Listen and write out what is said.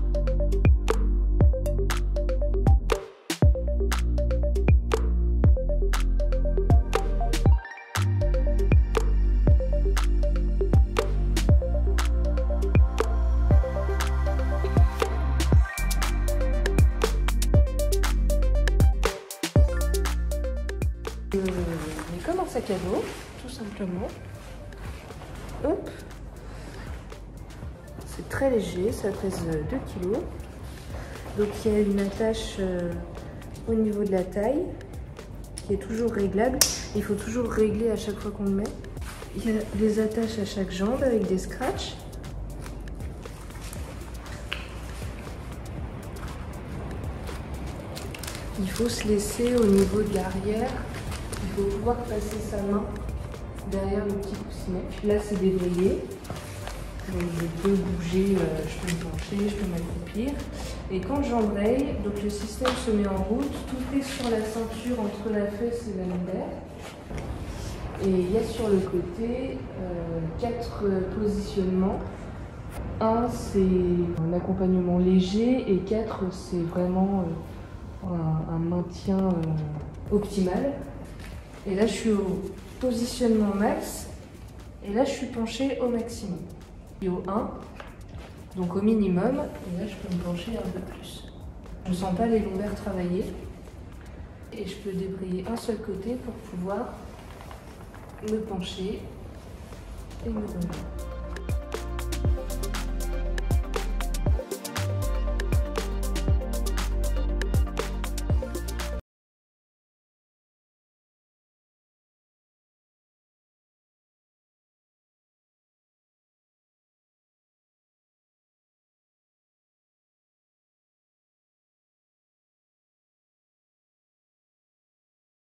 Mais comme un sac à dos, tout simplement. Hop. C'est très léger, ça pèse 2 kg. Donc il y a une attache au niveau de la taille qui est toujours réglable. Il faut toujours régler à chaque fois qu'on le met. Il y a des attaches à chaque jambe avec des scratchs. Il faut se laisser au niveau de l'arrière. Il faut pouvoir passer sa main derrière le petit coussinet. Là, c'est débrayé. Donc, je peux bouger, je peux me pencher, je peux m'accroupir. Et quand j'embraye, donc le système se met en route. Tout est sur la ceinture entre la fesse et la lombaire. Et il y a sur le côté 4 positionnements. 1, c'est un accompagnement léger et 4, c'est vraiment un maintien optimal. Et là, je suis au positionnement max. Et là, je suis penchée au maximum. Et au 1, donc au minimum. Et là, je peux me pencher un peu plus. Je ne sens pas les lombaires travailler. Et je peux débrayer un seul côté pour pouvoir me pencher et me donner.